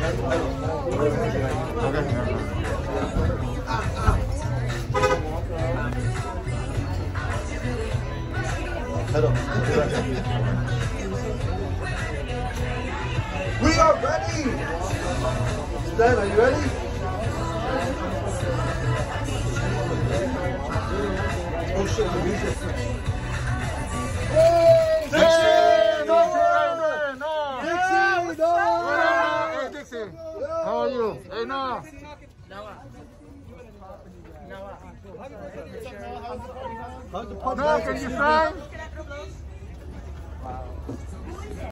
Hello. We are ready. Stan, are you ready? Oh shit, the music. Hey, Dixie! No! Hey, Dixie. How are you? Hey, no. How's the pub? No, can you sign?